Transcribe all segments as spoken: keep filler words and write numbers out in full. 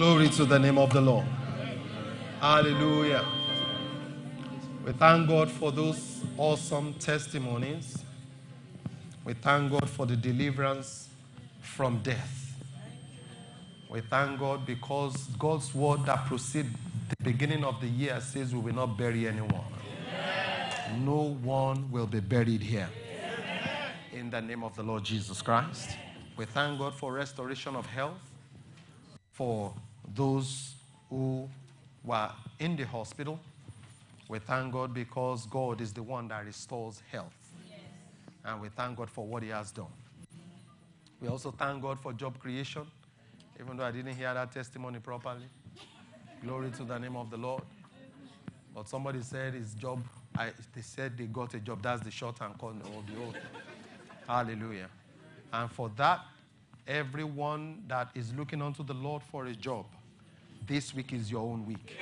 Glory to the name of the Lord. Hallelujah. We thank God for those awesome testimonies. We thank God for the deliverance from death. We thank God because God's word that proceeds the beginning of the year says we will not bury anyone. No one will be buried here. In the name of the Lord Jesus Christ. We thank God for restoration of health for those who were in the hospital. We thank God because God is the one that restores health. And we thank God for what he has done. We also thank God for job creation, even though I didn't hear that testimony properly. Glory to the name of the Lord. But somebody said his job, I, they said they got a job. That's the short and call of the old. Hallelujah. And for that, everyone that is looking unto the Lord for a job, this week is your own week.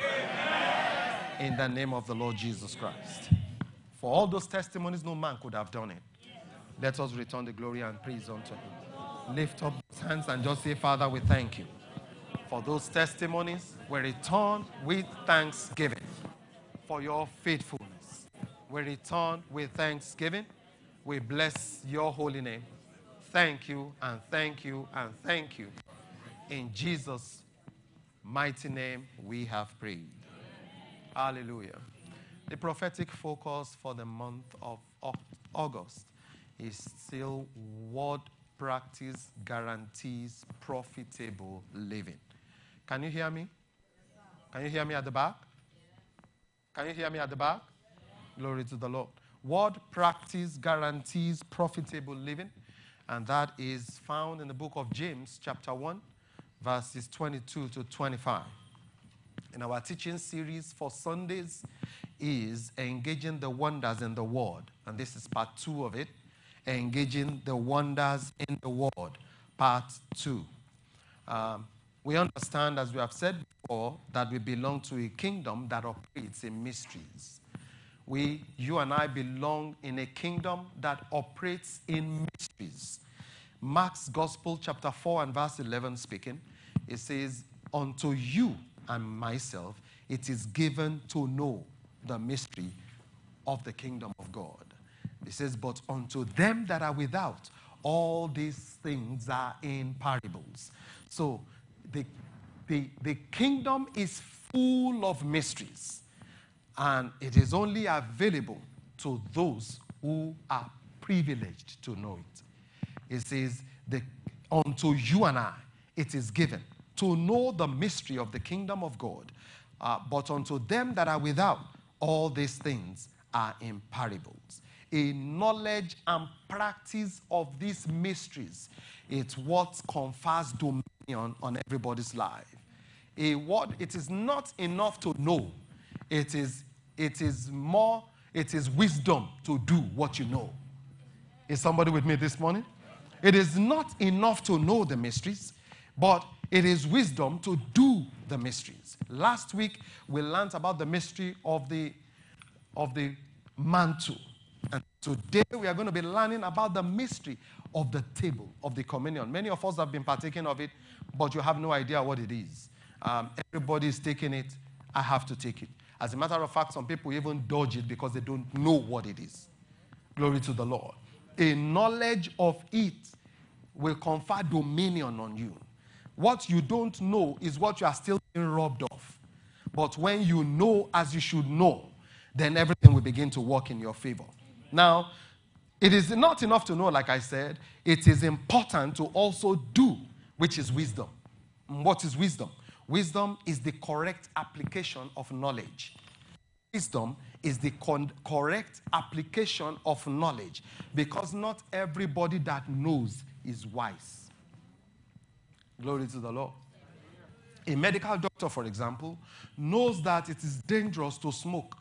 In the name of the Lord Jesus Christ. For all those testimonies, no man could have done it. Let us return the glory and praise unto him. Lift up those hands and just say, Father, we thank you. For those testimonies, we return with thanksgiving for your faithfulness. We return with thanksgiving. We bless your holy name. Thank you and thank you and thank you. In Jesus' mighty name we have prayed. Hallelujah. The prophetic focus for the month of August is still word practice guarantees profitable living. Can you hear me? Can you hear me at the back? Can you hear me at the back? Glory to the Lord. Word practice guarantees profitable living. And that is found in the book of James, chapter one, verses twenty-two to twenty-five. In our teaching series for Sundays is Engaging the Wonders in the Word. And this is part two of it. Engaging the Wonders in the Word, part two. Um, we understand, as we have said before, that we belong to a kingdom that operates in mysteries. We, you and I belong in a kingdom that operates in mysteries. Mark's Gospel, chapter four and verse eleven speaking, it says, unto you and myself, it is given to know the mystery of the kingdom of God. It says, but unto them that are without, all these things are in parables. So the, the, the kingdom is full of mysteries. And it is only available to those who are privileged to know it. It says, the, unto you and I, it is given to know the mystery of the kingdom of God. Uh, but unto them that are without, all these things are in parables. A knowledge and practice of these mysteries, it's what confers dominion on everybody's life. A word, it is not enough to know. It is, it is more, it is wisdom to do what you know. Is somebody with me this morning? It is not enough to know the mysteries, but it is wisdom to do the mysteries. Last week, we learned about the mystery of the, of the mantle. And today, we are going to be learning about the mystery of the table, of the communion. Many of us have been partaking of it, but you have no idea what it is. Um, everybody is taking it. I have to take it. As a matter of fact, some people even dodge it because they don't know what it is. Glory to the Lord. A knowledge of it will confer dominion on you. What you don't know is what you are still being robbed of. But when you know as you should know, then everything will begin to work in your favor. Now, it is not enough to know, like I said. It is important to also do, which is wisdom. What is wisdom? Wisdom is the correct application of knowledge. Wisdom is the con- correct application of knowledge, because not everybody that knows is wise. Glory to the Lord. A medical doctor, for example, knows that it is dangerous to smoke.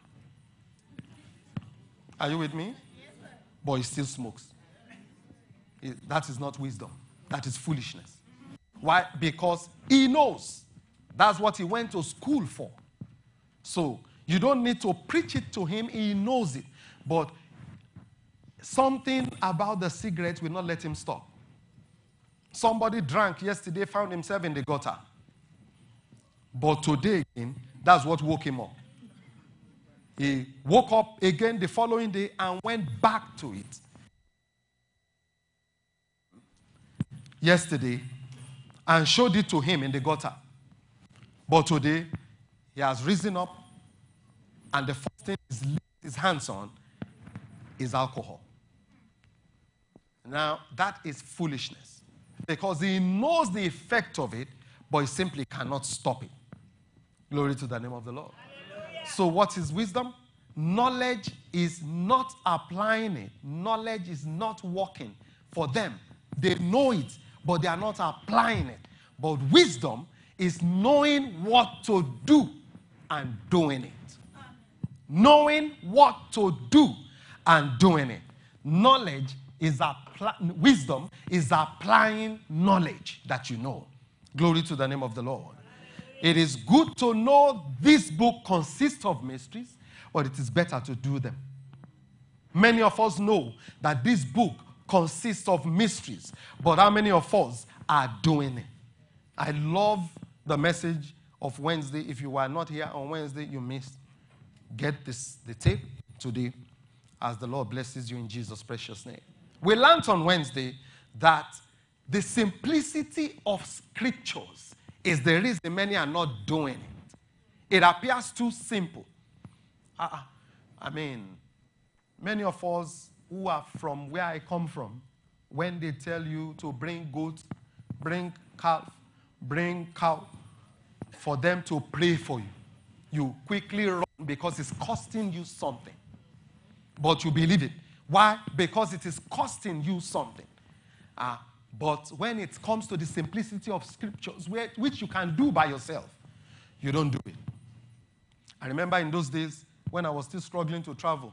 Are you with me? But he still smokes. It, that is not wisdom. That is foolishness. Why? Because he knows. That's what he went to school for. So you don't need to preach it to him. He knows it. But something about the cigarette will not let him stop. Somebody drank yesterday, found himself in the gutter. But today again, that's what woke him up. He woke up again the following day and went back to it. Yesterday, and showed it to him in the gutter. But today, he has risen up, and the first thing he's laid his hands on is alcohol. Now, that is foolishness, because he knows the effect of it, but he simply cannot stop it. Glory to the name of the Lord. Hallelujah. So what is wisdom? Knowledge is not applying it. Knowledge is not working for them. They know it, but they are not applying it. But wisdom is knowing what to do and doing it. Knowing what to do and doing it. Knowledge is apply- wisdom is applying knowledge that you know. Glory to the name of the Lord. It is good to know this book consists of mysteries, but it is better to do them. Many of us know that this book consists of mysteries, but how many of us are doing it? I love the message of Wednesday. If you were not here on Wednesday, you missed. Get this, the tape today as the Lord blesses you in Jesus' precious name. We learned on Wednesday that the simplicity of scriptures is the reason many are not doing it. It appears too simple. Uh, I mean, many of us who are from where I come from, when they tell you to bring goat, bring calf, bring cow, for them to pray for you, you quickly run because it's costing you something. But you believe it. Why? Because it is costing you something. Uh, but when it comes to the simplicity of scriptures, where, which you can do by yourself, you don't do it. I remember in those days when I was still struggling to travel,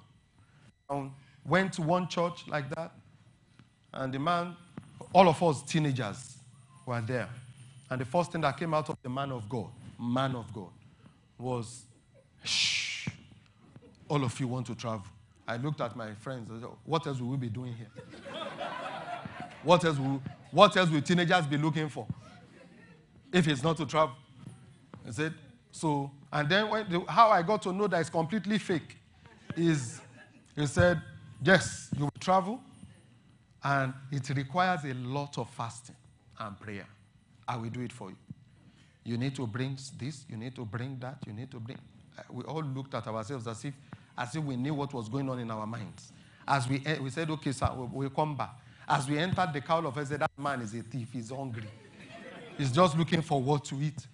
I went to one church like that, and the man, all of us teenagers were there. And the first thing that came out of the man of God, man of God, was, shh, all of you want to travel. I looked at my friends and said, what else will we be doing here? What else will, what else will teenagers be looking for if it's not to travel? I said, so, and then when the, how I got to know that it's completely fake is, he said, yes, you will travel, and it requires a lot of fasting and prayer. I will do it for you. You need to bring this, you need to bring that, you need to bring... We all looked at ourselves as if, as if we knew what was going on in our minds. As we, we said, okay, sir, we'll, we'll come back. As we entered the cowl of, I said, that man is a thief, he's hungry. He's just looking for what to eat.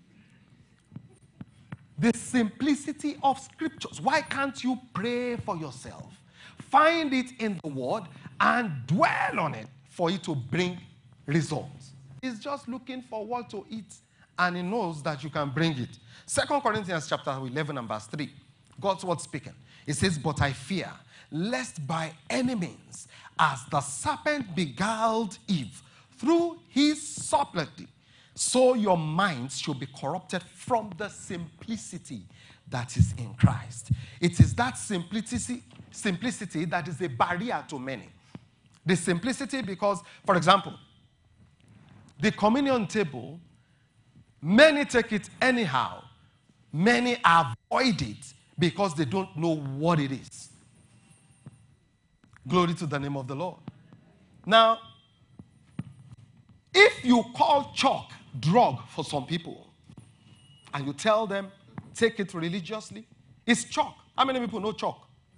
The simplicity of scriptures. Why can't you pray for yourself? Find it in the word and dwell on it for it to bring results. He's just looking for what to eat, and he knows that you can bring it. Second Corinthians chapter eleven and verse three. God's word speaking. It says, but I fear, lest by any means, as the serpent beguiled Eve through his subtlety, so your minds should be corrupted from the simplicity that is in Christ. It is that simplicity, simplicity that is a barrier to many. The simplicity because, for example, the communion table, many take it anyhow. Many avoid it because they don't know what it is. Glory to the name of the Lord. Now, if you call chalk drug for some people, and you tell them, take it religiously, it's chalk. How many people know chalk?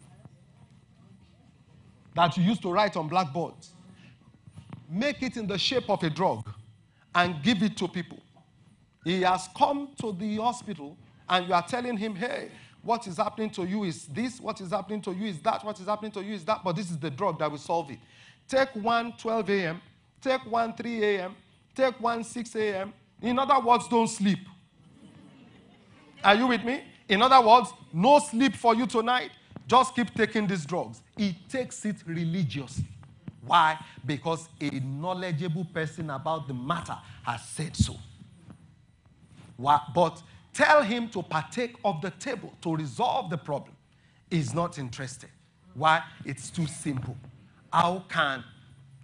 That you used to write on blackboards. Make it in the shape of a drug and give it to people. He has come to the hospital and you are telling him, hey, what is happening to you is this, what is happening to you is that, what is happening to you is that, but this is the drug that will solve it. Take one twelve a.m., take one three a.m., take one six a.m. In other words, don't sleep. Are you with me? In other words, no sleep for you tonight. Just keep taking these drugs. He takes it religiously. Why? Because a knowledgeable person about the matter has said so. Why? But tell him to partake of the table to resolve the problem. He's not interested. Why? It's too simple. How can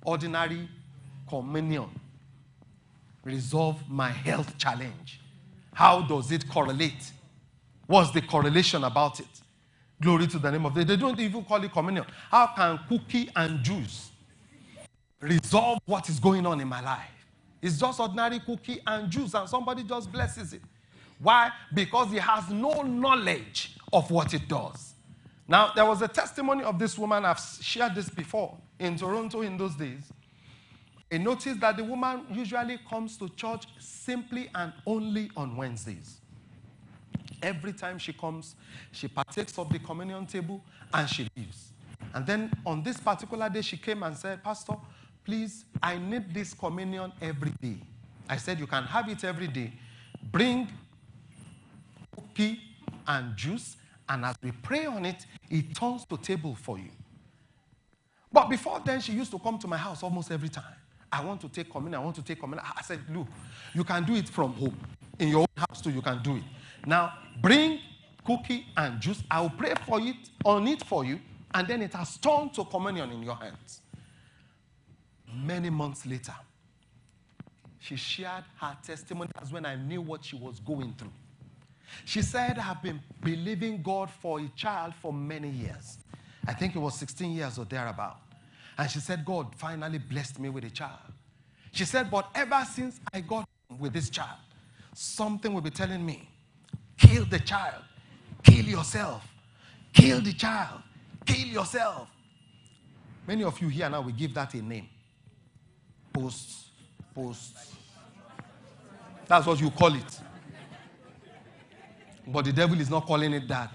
ordinary communion resolve my health challenge? How does it correlate? What's the correlation about it? Glory to the name of God. They don't even call it communion. How can cookie and juice resolve what is going on in my life? It's just ordinary cookie and juice, and somebody just blesses it. Why? Because he has no knowledge of what it does. Now, there was a testimony of this woman. I've shared this before in Toronto in those days. I noticed that the woman usually comes to church simply and only on Wednesdays. Every time she comes, she partakes of the communion table and she leaves. And then on this particular day, she came and said, Pastor, please, I need this communion every day. I said, you can have it every day. Bring cookie and juice, and as we pray on it, it turns to table for you. But before then, she used to come to my house almost every time. I want to take communion, I want to take communion. I said, look, you can do it from home. In your own house too, you can do it. Now, bring cookie and juice. I will pray for it, on it for you, and then it has turned to communion in your hands. Many months later, she shared her testimony. That's when I knew what she was going through. She said, I've been believing God for a child for many years. I think it was sixteen years or thereabout. And she said, God finally blessed me with a child. She said, but ever since I got with this child, something will be telling me, kill the child, kill yourself, kill the child, kill yourself. Many of you here now will give that a name. Post, post. That's what you call it. But the devil is not calling it that.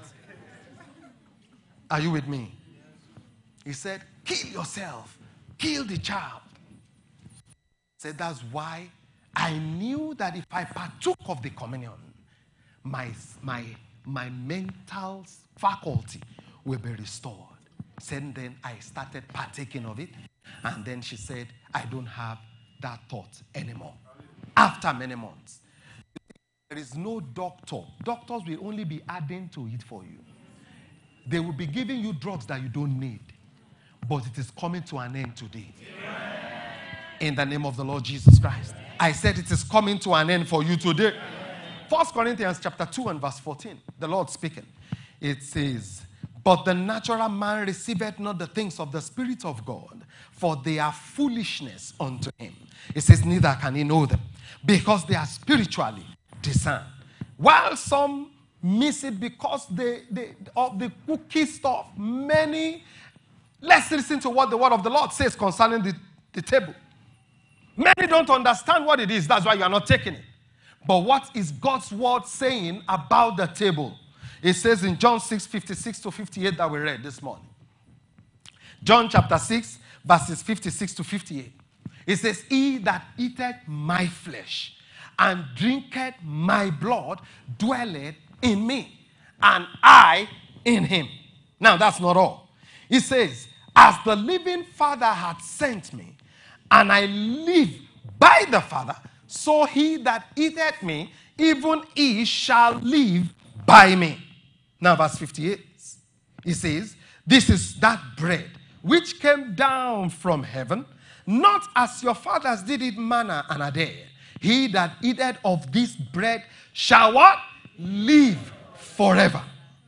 Are you with me? He said, kill yourself, kill the child. He said, that's why I knew that if I partook of the communion, my, my, my mental faculty will be restored. Said, then I started partaking of it. And then she said, I don't have that thought anymore. After many months. There is no doctor. Doctors will only be adding to it for you. They will be giving you drugs that you don't need. But it is coming to an end today. Amen. In the name of the Lord Jesus Christ. Amen. I said it is coming to an end for you today. Amen. First Corinthians chapter two and verse fourteen. The Lord speaking. It says, but the natural man receiveth not the things of the Spirit of God, for they are foolishness unto him. It says, neither can he know them, because they are spiritually discerned. While some miss it because they, they, of the cookie stuff, many, let's listen to what the word of the Lord says concerning the, the table. Many don't understand what it is. That's why you are not taking it. But what is God's word saying about the table? It says in John six, fifty-six to fifty-eight that we read this morning. John chapter six, verses fifty-six to fifty-eight. It says, he that eateth my flesh and drinketh my blood dwelleth in me, and I in him. Now that's not all. It says, as the living Father hath sent me, and I live by the Father, so he that eateth me, even he shall live by me. Now verse fifty-eight, it says, this is that bread which came down from heaven, not as your fathers did eat manna and a day. He that eateth of this bread shall what? Live forever.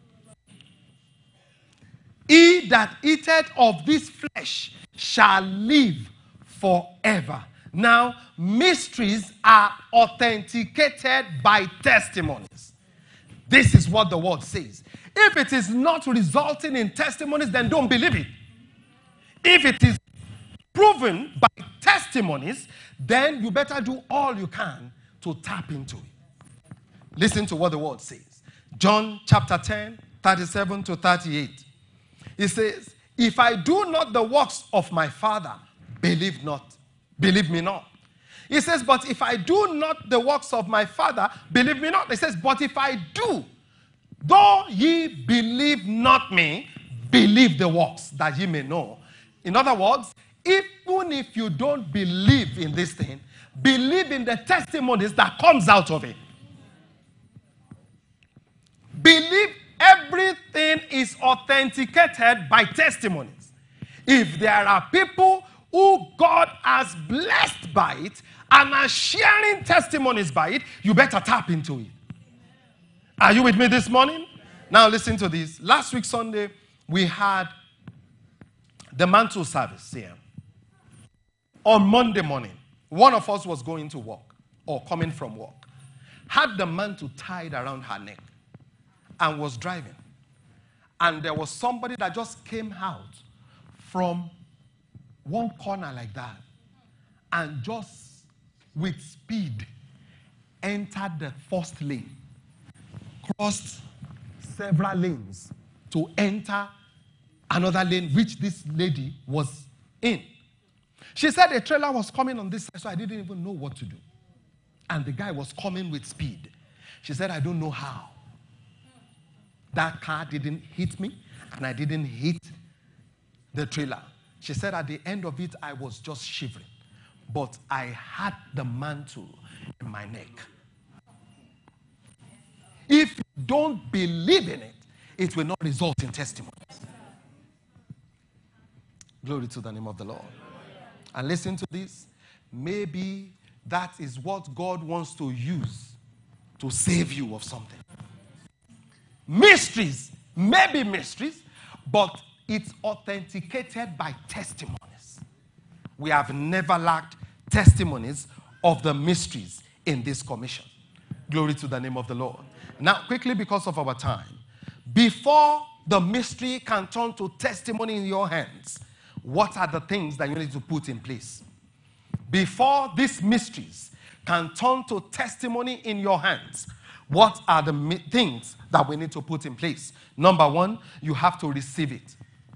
He that eateth of this flesh shall live forever. Now, mysteries are authenticated by testimonies. This is what the word says. If it is not resulting in testimonies, then don't believe it. If it is proven by testimonies, then you better do all you can to tap into it. Listen to what the word says. John chapter ten, thirty-seven to thirty-eight. It says, if I do not the works of my Father, believe not. Believe me not. It says, but if I do not the works of my Father, believe me not. It says, but if I do, though ye believe not me, believe the works, that ye may know. In other words, even if you don't believe in this thing, believe in the testimonies that comes out of it. Believe everything is authenticated by testimonies. If there are people who God has blessed by it and are sharing testimonies by it, you better tap into it. Are you with me this morning? Now listen to this. Last week Sunday, we had the mantle service here. On Monday morning, one of us was going to work or coming from work. Had the mantle tied around her neck and was driving. And there was somebody that just came out from one corner like that and just with speed entered the first lane, crossed several lanes to enter another lane which this lady was in. She said a trailer was coming on this side, so I didn't even know what to do. And the guy was coming with speed. She said, I don't know how. That car didn't hit me, and I didn't hit the trailer. She said at the end of it, I was just shivering. But I had the mantle in my neck. If you don't believe in it, it will not result in testimonies. Glory to the name of the Lord. And listen to this. Maybe that is what God wants to use to save you of something. Mysteries, maybe mysteries, but it's authenticated by testimonies. We have never lacked testimonies of the mysteries in this commission. Glory to the name of the Lord. Now, quickly, because of our time, before the mystery can turn to testimony in your hands, what are the things that you need to put in place? Before these mysteries can turn to testimony in your hands, what are the mi- things that we need to put in place? Number one, you have to receive it.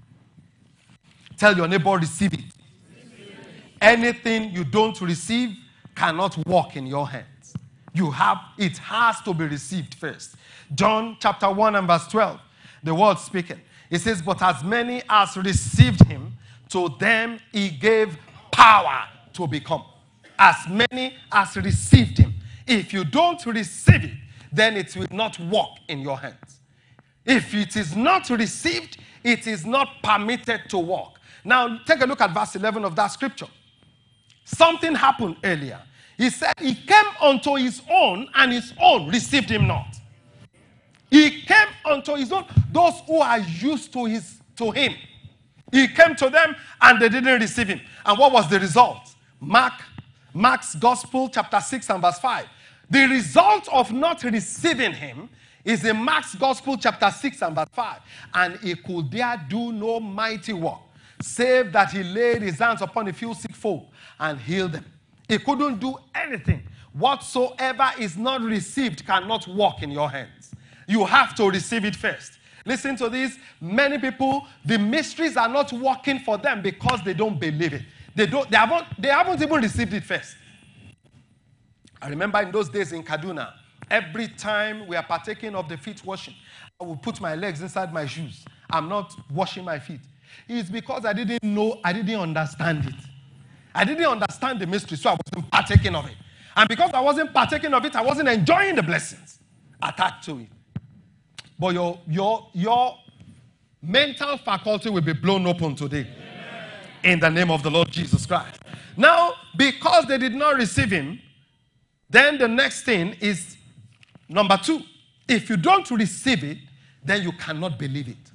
Tell your neighbor, receive it. Receive it. Anything you don't receive cannot walk in your hands. You have, it has to be received first. John chapter one and verse twelve, the word speaking. It says, but as many as received him, to them he gave power to become. As many as received him. If you don't receive it, then it will not walk in your hands. If it is not received, it is not permitted to walk. Now, take a look at verse eleven of that scripture. Something happened earlier. He said, he came unto his own, and his own received him not. He came unto his own, those who are used to his to him. He came to them, and they didn't receive him. And what was the result? Mark, Mark's Gospel, chapter six and verse five. The result of not receiving him is in Mark's Gospel, chapter six and verse five. And he could there do no mighty work, save that he laid his hands upon a few sick folk and healed them. He couldn't do anything. Whatsoever is not received cannot walk in your hands. You have to receive it first. Listen to this. Many people, the mysteries are not working for them because they don't believe it. They don't. They haven't. They haven't even received it first. I remember in those days in Kaduna, every time we are partaking of the feet washing, I will put my legs inside my shoes. I'm not washing my feet. It's because I didn't know. I didn't understand it. I didn't understand the mystery, so I wasn't partaking of it. And because I wasn't partaking of it, I wasn't enjoying the blessings attached to it. But your, your, your mental faculty will be blown open today. Amen. In the name of the Lord Jesus Christ. Now, because they did not receive him, then the next thing is number two. If you don't receive it, then you cannot believe it.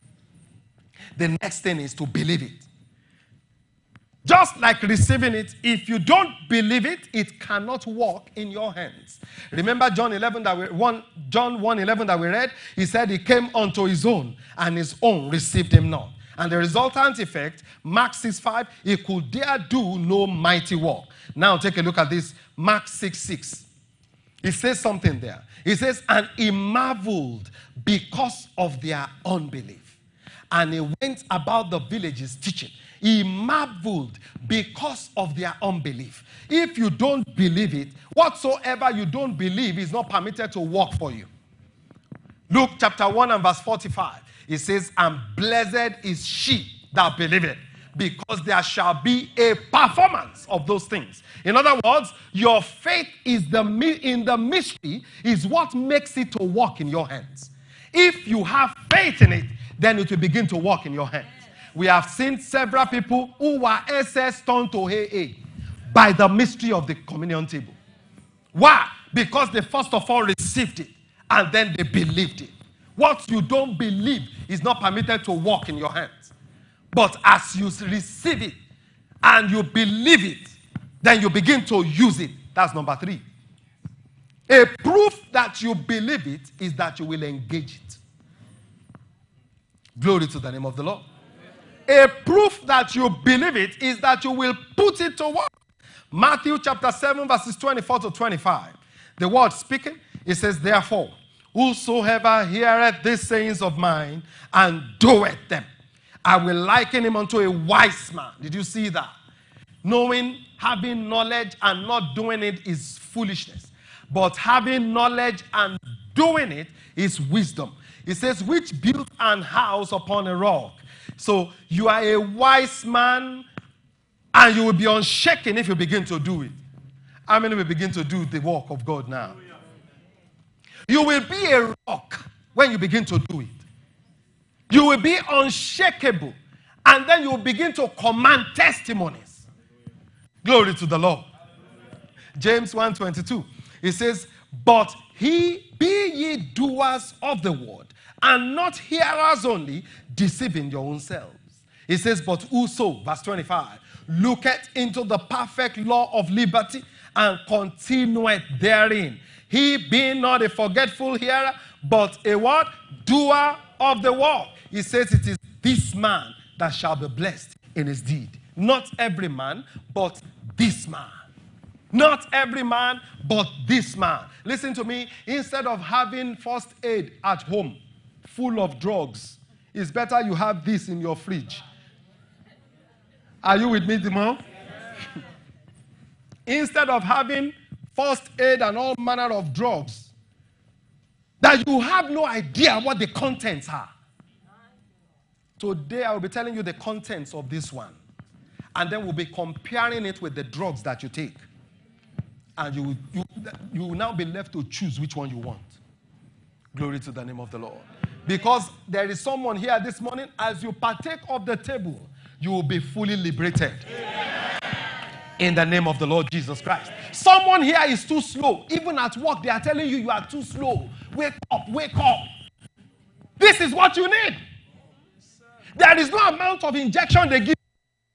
The next thing is to believe it. Just like receiving it, if you don't believe it, it cannot walk in your hands. Remember John eleven that we one John one eleven that we read? He said he came unto his own, and his own received him not. And the resultant effect, Mark six five, he could dare do no mighty work. Now take a look at this, Mark six six. He says something there. He says, and he marveled because of their unbelief. And he went about the villages teaching. He marveled because of their unbelief. If you don't believe it, whatsoever you don't believe is not permitted to work for you. Luke chapter one and verse forty-five. It says, and blessed is she that believeth, because there shall be a performance of those things. In other words, your faith is the in the mystery is what makes it to work in your hands. If you have faith in it, then it will begin to work in your hands. We have seen several people who were S S turned to A A by the mystery of the communion table. Why? Because they first of all received it And then they believed it. What you don't believe is not permitted to work in your hands. But as you receive it and you believe it, then you begin to use it. That's number three. A proof that you believe it is that you will engage it. Glory to the name of the Lord. A proof that you believe it is that you will put it to work. Matthew chapter seven, verses twenty-four to twenty-five. The word speaking, it says, therefore, whosoever heareth these sayings of mine and doeth them, I will liken him unto a wise man. Did you see that? Knowing, having knowledge and not doing it is foolishness. But having knowledge and doing it is wisdom. It says, which built an house upon a rock. So you are a wise man and you will be unshaken if you begin to do it. How many will begin to do the work of God now? You will be a rock when you begin to do it. You will be unshakable. And then you will begin to command testimonies. Glory to the Lord. James one twenty-two. It says, but he be ye doers of the word, and not hearers only, deceiving your own selves. It says, but whoso, verse twenty-five, looketh into the perfect law of liberty, and continueth therein. He being not a forgetful hearer, but a what? Doer of the word. He says it is this man that shall be blessed in his deed. Not every man, but this man. Not every man, but this man. Listen to me. Instead of having first aid at home full of drugs, it's better you have this in your fridge. Are you with me, Dimo? Instead of having first aid and all manner of drugs, that you have no idea what the contents are. Today I will be telling you the contents of this one. And then we'll be comparing it with the drugs that you take. And you, you, you will now be left to choose which one you want. Glory to the name of the Lord. Because there is someone here this morning, as you partake of the table, you will be fully liberated. Amen. In the name of the Lord Jesus Christ. Someone here is too slow. Even at work, they are telling you you are too slow. Wake up, wake up. This is what you need. There is no amount of injection they give.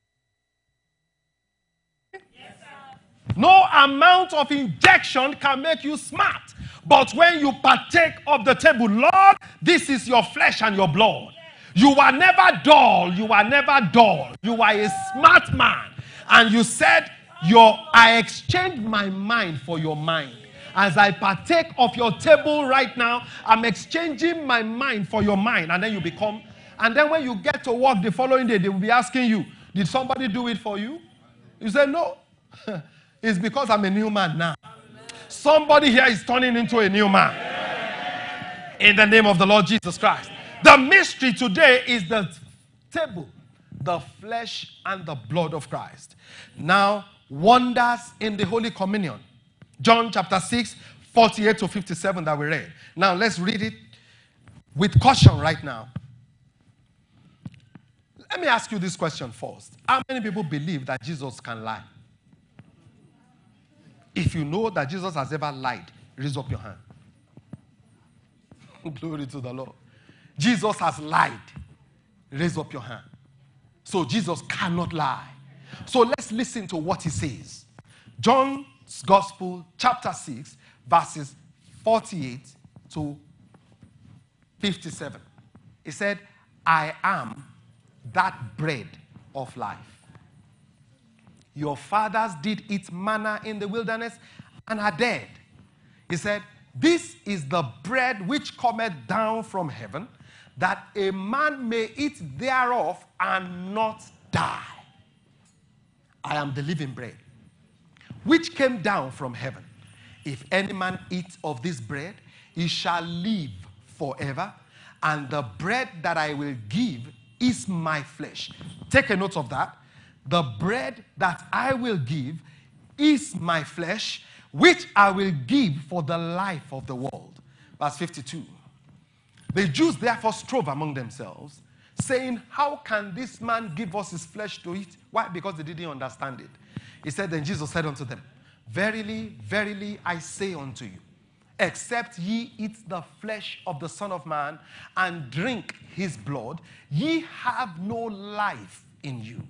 No amount of injection can make you smart. But when you partake of the table, Lord, this is your flesh and your blood. You are never dull. You are never dull. You are a smart man. And you said, your, I exchanged my mind for your mind. As I partake of your table right now, I'm exchanging my mind for your mind. And then you become, and then when you get to work the following day, they will be asking you, did somebody do it for you? You say, no. It's because I'm a new man now. Somebody here is turning into a new man. In the name of the Lord Jesus Christ. The mystery today is the table, the flesh and the blood of Christ. Now, wonders in the Holy Communion. John chapter six, forty-eight to fifty-seven that we read. Now, let's read it with caution right now. Let me ask you this question first. How many people believe that Jesus can lie? If you know that Jesus has ever lied, raise up your hand. Glory to the Lord. Jesus has lied. Raise up your hand. So Jesus cannot lie. So let's listen to what he says. John's Gospel, chapter six, verses forty-eight to fifty-seven. He said, I am that bread of life. Your fathers did eat manna in the wilderness and are dead. He said, this is the bread which cometh down from heaven, that a man may eat thereof and not die. I am the living bread, which came down from heaven. If any man eat of this bread, he shall live forever. And the bread that I will give is my flesh. Take a note of that. The bread that I will give is my flesh, which I will give for the life of the world. Verse fifty-two. The Jews therefore strove among themselves, saying, how can this man give us his flesh to eat? Why? Because they didn't understand it. He said, then Jesus said unto them, verily, verily, I say unto you, except ye eat the flesh of the Son of Man and drink his blood, ye have no life in you.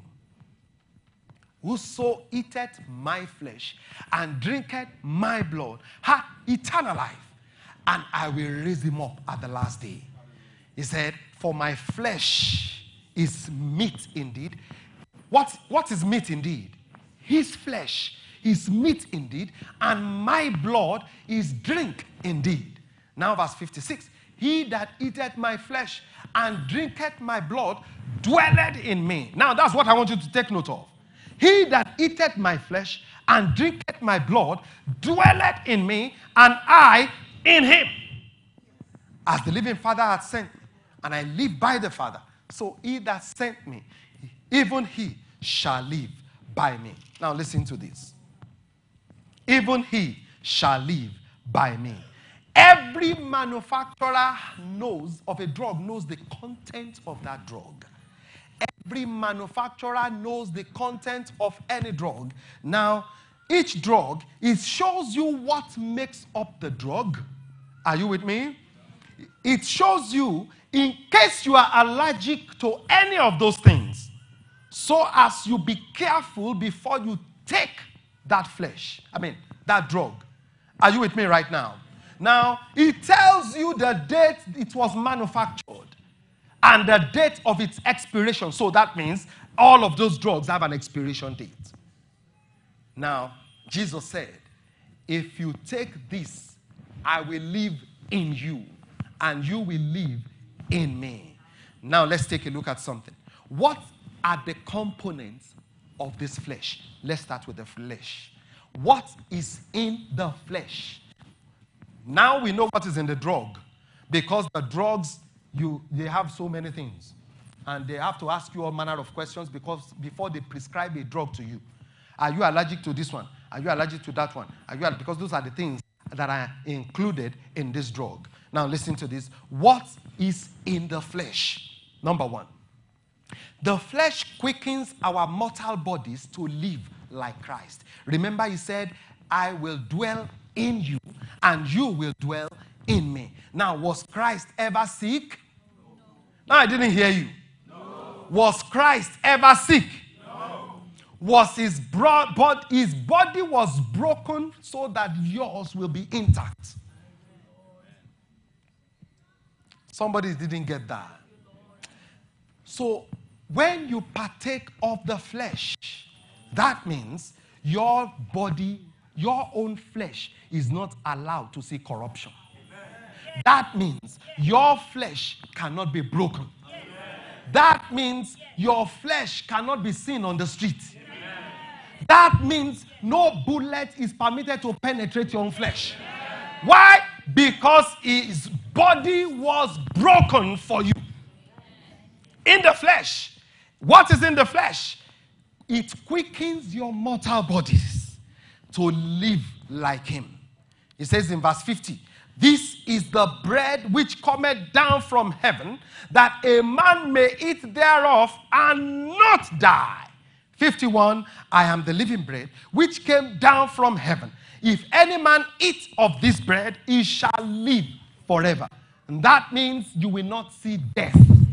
Whoso eateth my flesh and drinketh my blood hath eternal life, and I will raise him up at the last day. He said, for my flesh is meat indeed. What, what is meat indeed? His flesh is meat indeed, and my blood is drink indeed. Now verse fifty-six. He that eateth my flesh and drinketh my blood dwelleth in me. Now that's what I want you to take note of. He that eateth my flesh and drinketh my blood dwelleth in me, and I in him. As the living Father hath sent me, and I live by the Father, so he that sent me, even he shall live by me. Now listen to this. Even he shall live by me. Every manufacturer knows of a drug, knows the content of that drug. Every manufacturer knows the content of any drug. Now, each drug, it shows you what makes up the drug. Are you with me? It shows you in case you are allergic to any of those things, so as you be careful before you take that flesh. I mean, that drug. Are you with me right now? Now, it tells you the date it was manufactured and the date of its expiration. So that means all of those drugs have an expiration date. Now, Jesus said, if you take this, I will live in you, and you will live in me. Now, let's take a look at something. What are the components of this flesh? Let's start with the flesh. What is in the flesh? Now we know what is in the drug, because the drugs, you they have so many things, and they have to ask you all manner of questions because before they prescribe a drug to you. Are you allergic to this one? Are you allergic to that one? Are you because those are the things that are included in this drug. Now listen to this. What is in the flesh? Number one, the flesh quickens our mortal bodies to live like Christ. Remember, he said, I will dwell in you, and you will dwell in me. Now, was Christ ever sick? No, I didn't hear you. No. Was Christ ever sick? No. Was his, bro- but his body was broken so that yours will be intact? Somebody didn't get that. So, when you partake of the flesh, that means your body, your own flesh is not allowed to see corruption. Amen. That means your flesh cannot be broken. Amen. That means your flesh cannot be seen on the street. Amen. That means no bullet is permitted to penetrate your own flesh. Amen. Why? Because his body was broken for you. In the flesh. What is in the flesh? It quickens your mortal bodies to live like him. It says in verse fifty, this is the bread which cometh down from heaven, that a man may eat thereof and not die. fifty-one, I am the living bread which came down from heaven. If any man eat of this bread, he shall live forever. And that means you will not see death.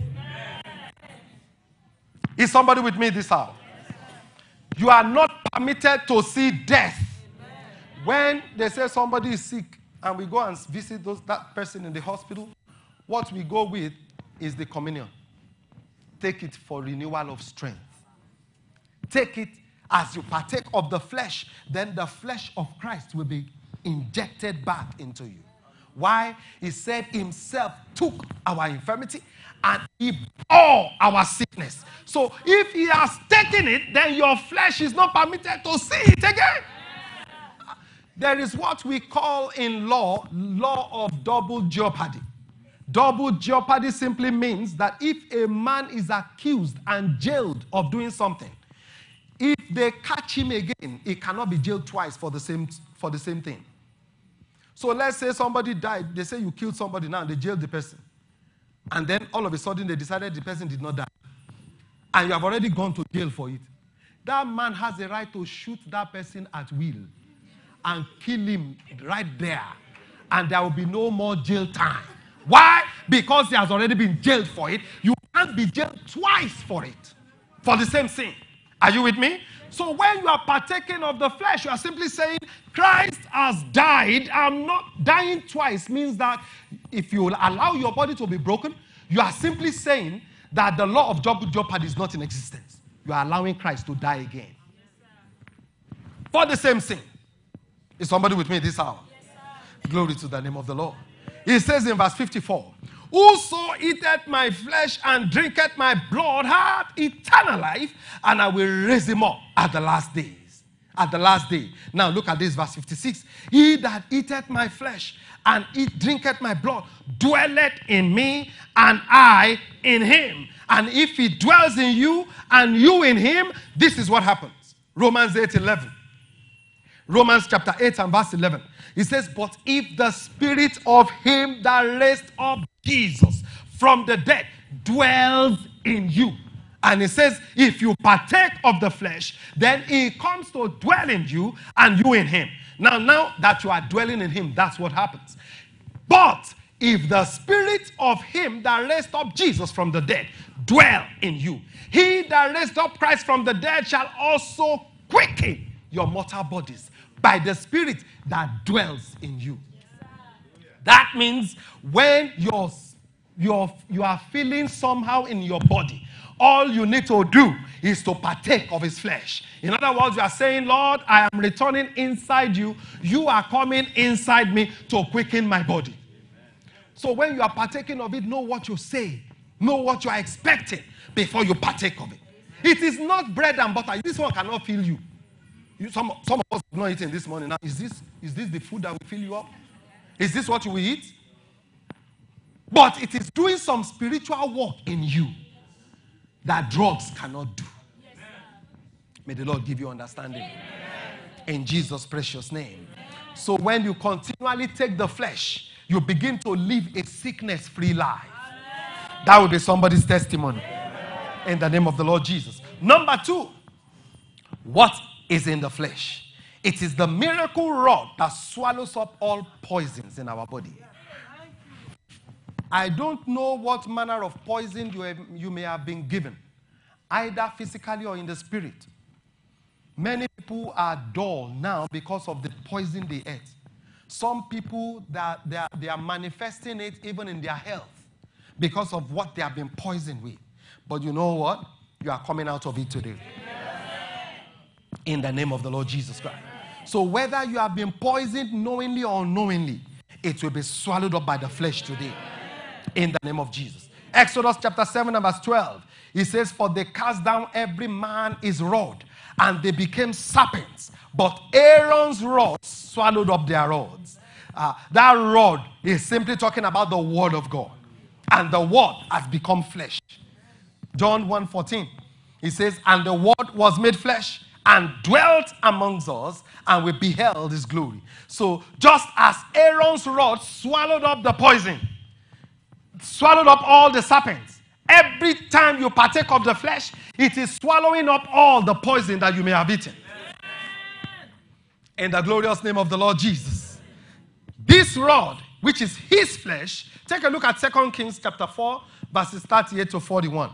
Is somebody with me this hour? You are not permitted to see death. When they say somebody is sick and we go and visit those, that person in the hospital, what we go with is the communion. Take it for renewal of strength. Take it as you partake of the flesh, then the flesh of Christ will be injected back into you. Why? He said himself took our infirmity and he bore our sickness. So if he has taken it, then your flesh is not permitted to see it again. There is what we call in law, law of double jeopardy. Double jeopardy simply means that if a man is accused and jailed of doing something, if they catch him again, he cannot be jailed twice for the same, for the same thing. So let's say somebody died. They say you killed somebody now, and they jailed the person. And then all of a sudden they decided the person did not die. And you have already gone to jail for it. That man has the right to shoot that person at will and kill him right there and there will be no more jail time. Why? Because he has already been jailed for it. You can't be jailed twice for it, for the same sin. Are you with me? So when you are partaking of the flesh, you are simply saying, Christ has died. I'm not dying twice. Means that if you allow your body to be broken, you are simply saying that the law of jeopardy is not in existence. You are allowing Christ to die again. For the same sin. Is somebody with me this hour? Yes, glory to the name of the Lord. He says in verse fifty-four, whoso eateth my flesh and drinketh my blood hath eternal life, and I will raise him up at the last days. At the last day. Now look at this verse fifty-six. He that eateth my flesh and eat, drinketh my blood dwelleth in me, and I in him. And if he dwells in you and you in him, this is what happens. Romans eight eleven. Romans chapter eight and verse eleven. It says, but if the spirit of him that raised up Jesus from the dead dwells in you. And it says, if you partake of the flesh, then he comes to dwell in you and you in him. Now, now that you are dwelling in him, that's what happens. But if the spirit of him that raised up Jesus from the dead dwell in you, he that raised up Christ from the dead shall also quicken your mortal bodies by the spirit that dwells in you. That means when you're, you're, you are feeling somehow in your body, all you need to do is to partake of his flesh. In other words, you are saying, Lord, I am returning inside you. You are coming inside me to quicken my body. So when you are partaking of it, know what you say. Know what you are expecting before you partake of it. It is not bread and butter. This one cannot fill you. You, some, some of us are not eating this morning. Now, is this, is this the food that will fill you up? Is this what you will eat? But it is doing some spiritual work in you that drugs cannot do. Yes, may the Lord give you understanding. Amen. In Jesus' precious name. Amen. So when you continually take the flesh, you begin to live a sickness-free life. Amen. That will be somebody's testimony. Amen. In the name of the Lord Jesus. Number two, what is in the flesh? It is the miracle rod that swallows up all poisons in our body. I don't know what manner of poison you, have, you may have been given, either physically or in the spirit. Many people are dull now because of the poison they ate. Some people, that they, are, they are manifesting it even in their health because of what they have been poisoned with. But you know what? You are coming out of it today. In the name of the Lord Jesus Christ. So whether you have been poisoned knowingly or unknowingly, it will be swallowed up by the flesh today. In the name of Jesus. Exodus chapter seven and verse twelve. It says, for they cast down every man his rod, and they became serpents. But Aaron's rod swallowed up their rods. Uh, that rod is simply talking about the word of God. And the word has become flesh. John one fourteen. It says, and the word was made flesh and dwelt amongst us, and we beheld his glory. So just as Aaron's rod swallowed up the poison, swallowed up all the serpents, every time you partake of the flesh, it is swallowing up all the poison that you may have eaten. Amen. In the glorious name of the Lord Jesus. This rod, which is his flesh, take a look at Second Kings chapter four, verses thirty-eight to forty-one.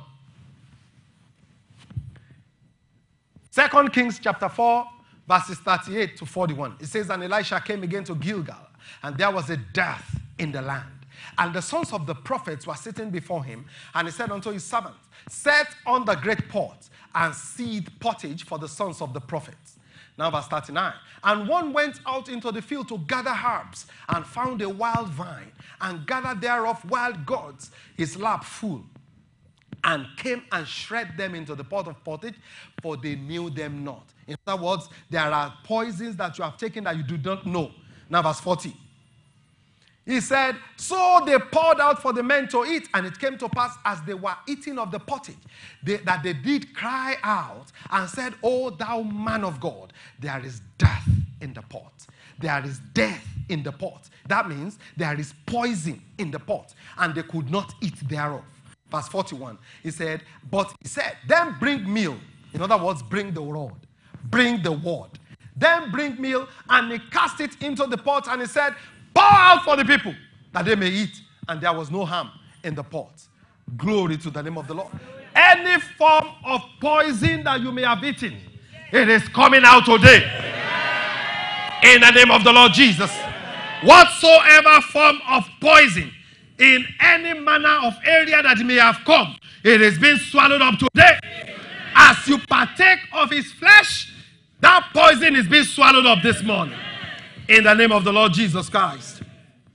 Second Kings chapter four, verses thirty-eight to forty-one. It says, and Elisha came again to Gilgal, and there was a dearth in the land. And the sons of the prophets were sitting before him, and he said unto his servants, set on the great pot and seethe pottage for the sons of the prophets. Now verse thirty-nine. And one went out into the field to gather herbs, and found a wild vine, and gathered thereof wild gourds, his lap full, and came and shred them into the pot of pottage, for they knew them not. In other words, there are poisons that you have taken that you do not know. Now verse forty. He said, so they poured out for the men to eat, and it came to pass as they were eating of the pottage, they, that they did cry out and said, O thou man of God, there is death in the pot. There is death in the pot. That means there is poison in the pot, and they could not eat thereof. Verse forty-one, he said, but he said, then bring meal. In other words, bring the rod. Bring the word. Then bring meal, and he cast it into the pot, and he said, pour out for the people that they may eat. And there was no harm in the pot. Glory to the name of the Lord. Any form of poison that you may have eaten, it is coming out today. In the name of the Lord Jesus. Whatsoever form of poison in any manner of area that may have come, it is being swallowed up today. As you partake of his flesh, that poison is being swallowed up this morning. In the name of the Lord Jesus Christ.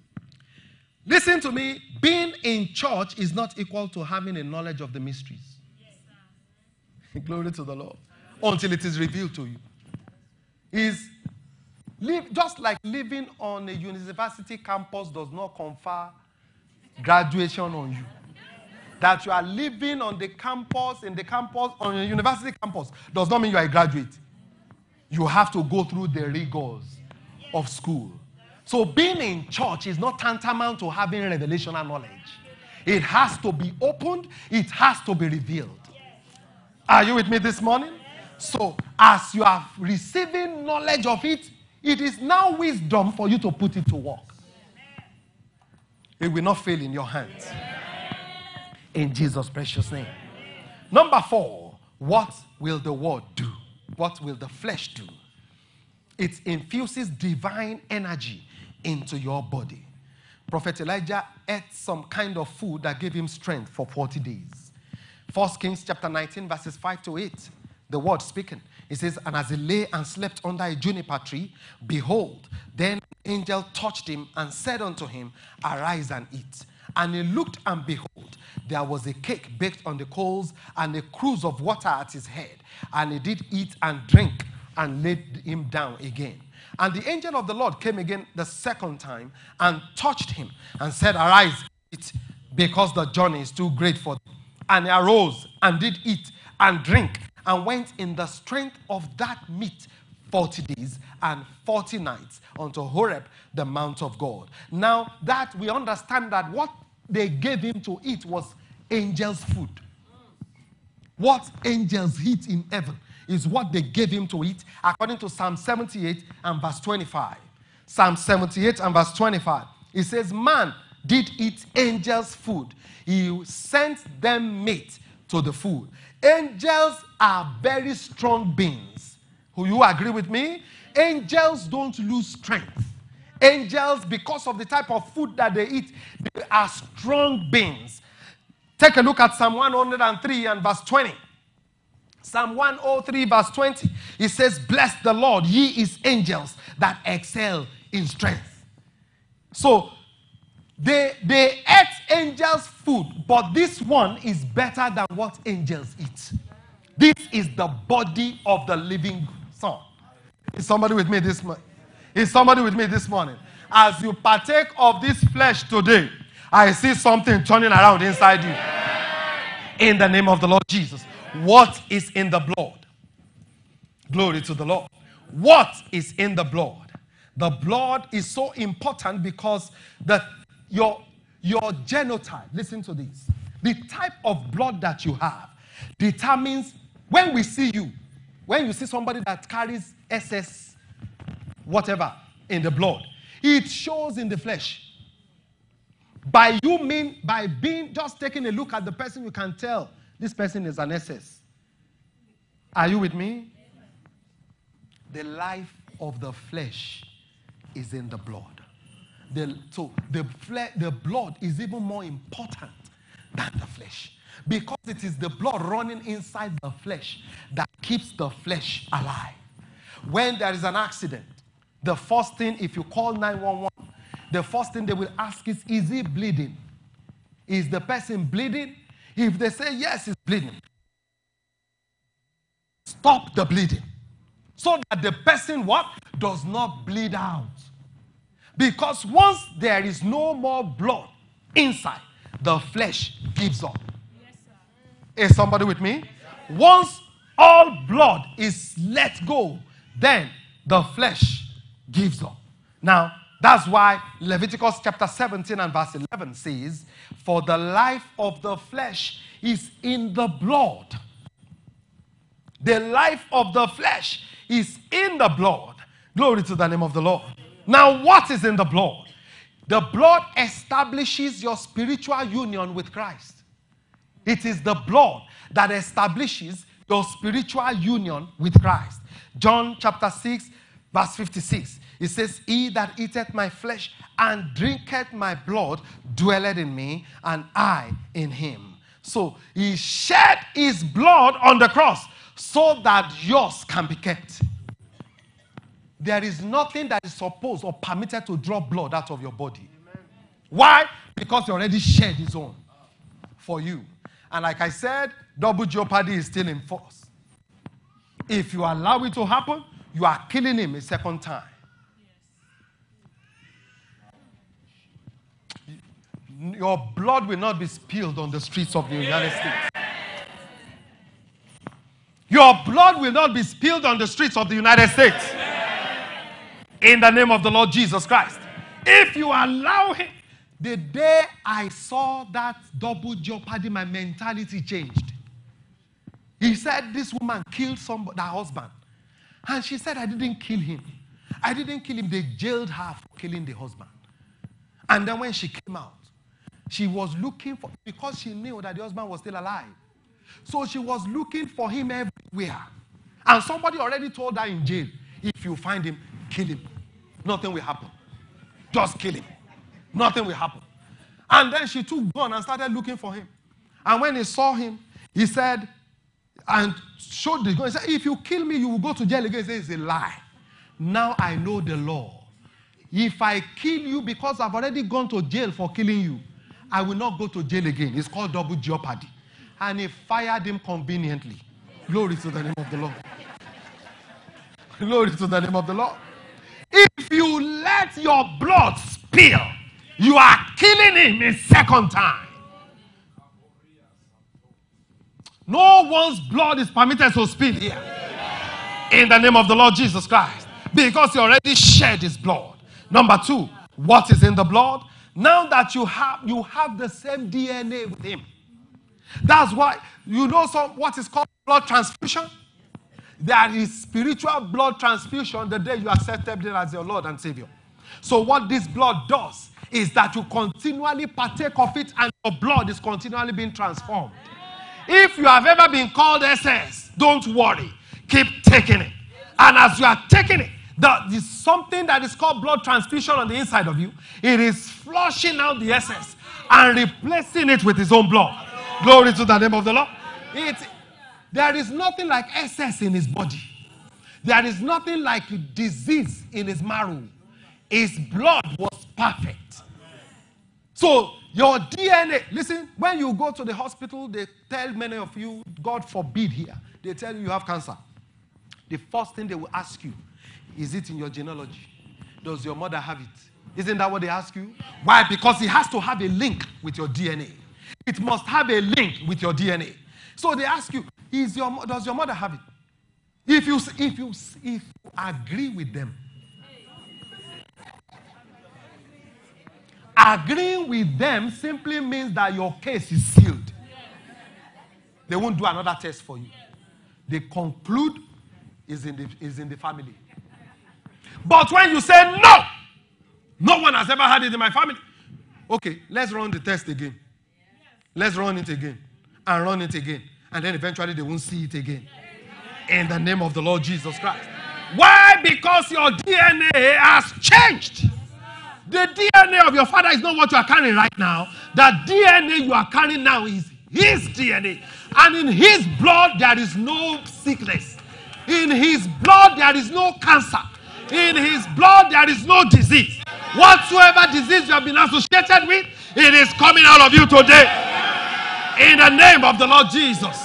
Listen to me. Being in church is not equal to having a knowledge of the mysteries. Yes, glory to the Lord. Until it is revealed to you. Is live, just like living on a university campus does not confer graduation on you. That you are living on the campus, in the campus, on a university campus, does not mean you are a graduate. You have to go through the rigors of school. So being in church is not tantamount to having revelational knowledge. It has to be opened. It has to be revealed. Are you with me this morning? So as you are receiving knowledge of it, it is now wisdom for you to put it to work. It will not fail in your hands. In Jesus' precious name. Number four, what will the word do? What will the flesh do? It infuses divine energy into your body. Prophet Elijah ate some kind of food that gave him strength for forty days. First Kings chapter nineteen, verses five to eight. The word speaking. It says, and as he lay and slept under a juniper tree, behold, then an angel touched him and said unto him, arise and eat. And he looked, and behold, there was a cake baked on the coals and a cruse of water at his head. And he did eat and drink and laid him down again. And the angel of the Lord came again the second time and touched him and said, arise, eat, because the journey is too great for thee. And he arose and did eat and drink and went in the strength of that meat forty days and forty nights unto Horeb, the mount of God. Now that we understand that what they gave him to eat was angels' food. What angels eat in heaven is what they gave him to eat, according to Psalm seventy-eight and verse twenty-five. Psalm seventy-eight and verse twenty-five. It says, man did eat angels' food. He sent them meat to the food. Angels are very strong beings. Who you agree with me? Angels don't lose strength. Angels, because of the type of food that they eat, they are strong beings. Take a look at Psalm one oh three and verse twenty. Psalm one oh three verse twenty. It says, bless the Lord, ye his angels that excel in strength. So, they, they ate angels' food, but this one is better than what angels eat. This is the body of the living Son. Is somebody with me this morning? Is somebody with me this morning? As you partake of this flesh today, I see something turning around inside you. In the name of the Lord Jesus. What is in the blood? Glory to the Lord. What is in the blood? The blood is so important because the, your, your genotype, listen to this. The type of blood that you have determines when we see you, when you see somebody that carries S S, whatever, in the blood, it shows in the flesh. By you mean, by being, just taking a look at the person, you can tell this person is an S S. Are you with me? The life of the flesh is in the blood. The, so the, fle- the blood is even more important than the flesh. Because it is the blood running inside the flesh that keeps the flesh alive. When there is an accident, the first thing, if you call nine one one, the first thing they will ask is, is he bleeding? Is the person bleeding? If they say, yes, he's bleeding, stop the bleeding. So that the person, what? Does not bleed out. Because once there is no more blood inside, the flesh gives up. Yes, sir. Is somebody with me? Yes, once all blood is let go, then the flesh gives up. Now, that's why Leviticus chapter seventeen and verse eleven says, for the life of the flesh is in the blood. The life of the flesh is in the blood. Glory to the name of the Lord. Now, what is in the blood? The blood establishes your spiritual union with Christ. It is the blood that establishes your spiritual union with Christ. John chapter six, verse fifty-six. It says, he that eateth my flesh and drinketh my blood dwelleth in me, and I in him. So he shed his blood on the cross so that yours can be kept. There is nothing that is supposed or permitted to draw blood out of your body. Amen. Why? Because he already shed his own for you. And like I said, double jeopardy is still in force. If you allow it to happen, you are killing him a second time. Your blood will not be spilled on the streets of the United States. Your blood will not be spilled on the streets of the United States. In the name of the Lord Jesus Christ. If you allow him, the day I saw that double jeopardy, my mentality changed. He said this woman killed somebody, her husband. And she said, I didn't kill him. I didn't kill him. They jailed her for killing the husband. And then when she came out, she was looking for, because she knew that the husband was still alive. So she was looking for him everywhere. And somebody already told her in jail, if you find him, kill him. Nothing will happen. Just kill him. Nothing will happen. And then she took gun and started looking for him. And when he saw him, he said, and showed the gun. He said, if you kill me, you will go to jail again. He said, it's a lie. Now I know the law. If I kill you because I've already gone to jail for killing you, I will not go to jail again. It's called double jeopardy. And he fired him conveniently. Glory to the name of the Lord. Glory to the name of the Lord. If you let your blood spill, you are killing him a second time. No one's blood is permitted to spill here. In the name of the Lord Jesus Christ. Because he already shed his blood. Number two, what is in the blood? Now that you have you have the same D N A with him. That's why you know some what is called blood transfusion. There is spiritual blood transfusion the day you accepted him as your Lord and Savior. So what this blood does is that you continually partake of it and your blood is continually being transformed. If you have ever been called S S, don't worry. Keep taking it. And as you are taking it, there is something that is called blood transfusion on the inside of you. It is flushing out the S S and replacing it with his own blood. Glory to the name of the Lord. It, there is nothing like S S in his body. There is nothing like disease in his marrow. His blood was perfect. So your D N A, listen, when you go to the hospital, they tell many of you, God forbid here, they tell you you have cancer. The first thing they will ask you, is it in your genealogy? Does your mother have it? Isn't that what they ask you? Why? Because it has to have a link with your D N A. It must have a link with your D N A. So they ask you, is your, does your mother have it? If you, if you, if you agree with them, agreeing with them simply means that your case is sealed. They won't do another test for you. They conclude is in the, is in the family. But when you say, no, no one has ever had it in my family. Okay, let's run the test again. Let's run it again. And run it again. And then eventually they won't see it again. In the name of the Lord Jesus Christ. Why? Because your D N A has changed. The D N A of your father is not what you are carrying right now. The D N A you are carrying now is his D N A. And in his blood there is no sickness. In his blood there is no cancer. In his blood there is no disease. Whatsoever disease you have been associated with, it is coming out of you today. In the name of the Lord Jesus.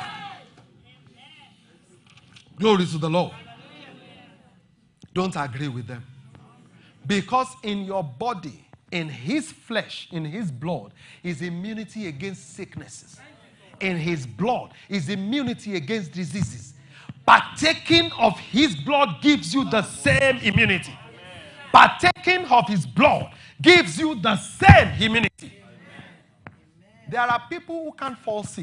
Glory to the Lord. Don't agree with them. Because in your body, in his flesh, in his blood, is immunity against sicknesses. In his blood is immunity against diseases. Partaking of his blood gives you the same immunity. Partaking of his blood gives you the same immunity. There are people who can't fall sick.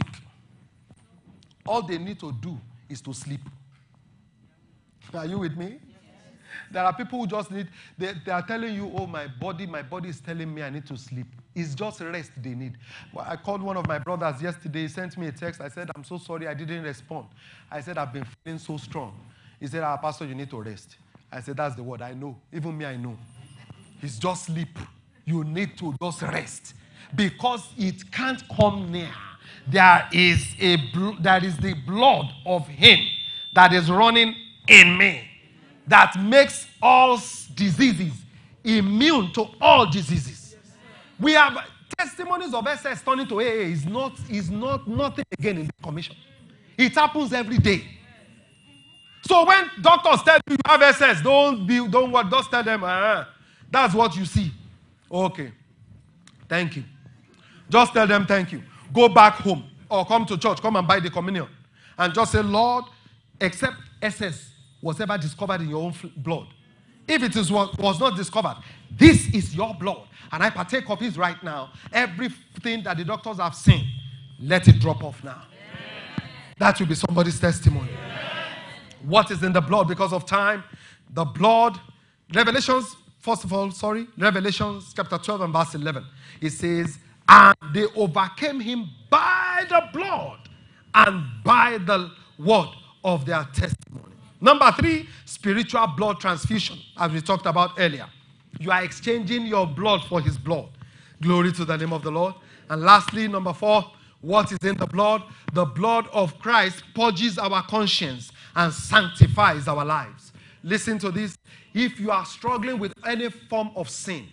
All they need to do is to sleep. Are you with me? There are people who just need, they, they are telling you, oh, my body, my body is telling me I need to sleep. It's just rest they need. Well, I called one of my brothers yesterday. He sent me a text. I said, I'm so sorry, I didn't respond. I said, I've been feeling so strong. He said, ah, Pastor, you need to rest. I said, that's the word. I know. Even me, I know. It's just sleep. You need to just rest. Because it can't come near. There is, a bl- there is the blood of him that is running in me that makes all diseases immune to all diseases. We have testimonies of S S turning to A A is not, is not nothing again in the commission. It happens every day. So when doctors tell you you have S S, don't be, don't what, just tell them, ah, that's what you see. Okay. Thank you. Just tell them thank you. Go back home or come to church, come and buy the communion. And just say, Lord, except S S was ever discovered in your own blood. If it is what was not discovered, this is your blood. And I partake of it right now. Everything that the doctors have seen, let it drop off now. Amen. That will be somebody's testimony. Amen. What is in the blood because of time? The blood, Revelations, first of all, sorry, Revelations chapter twelve and verse eleven. It says, and they overcame him by the blood and by the word of their testimony. Number three, spiritual blood transfusion, as we talked about earlier. You are exchanging your blood for his blood. Glory to the name of the Lord. And lastly, number four, what is in the blood? The blood of Christ purges our conscience and sanctifies our lives. Listen to this. If you are struggling with any form of sin,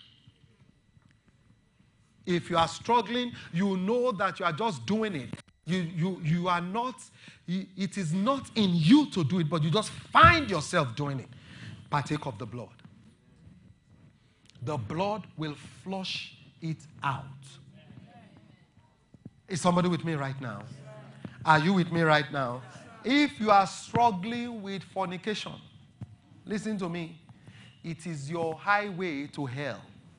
if you are struggling, you know that you are just doing it. You, you, you are not, it is not in you to do it, but you just find yourself doing it. Partake of the blood. The blood will flush it out. Is somebody with me right now? Are you with me right now? If you are struggling with fornication, listen to me. It is your highway to hell.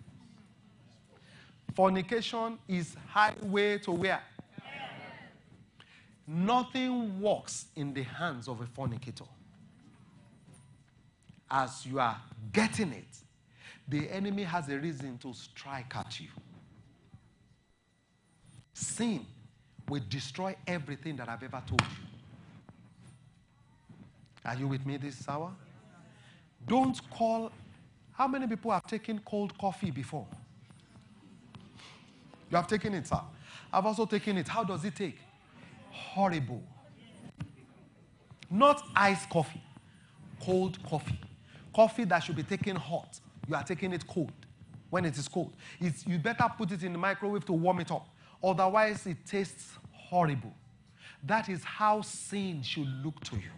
Fornication is highway to where? Nothing works in the hands of a fornicator. As you are getting it, the enemy has a reason to strike at you. Sin will destroy everything that I've ever told you. Are you with me this hour? Don't call. How many people have taken cold coffee before? You have taken it, sir. I've also taken it. How does it take? Horrible. Not iced coffee. Cold coffee. Coffee that should be taken hot. You are taking it cold. When it is cold, it's, you better put it in the microwave to warm it up. Otherwise, it tastes horrible. That is how sin should look to you.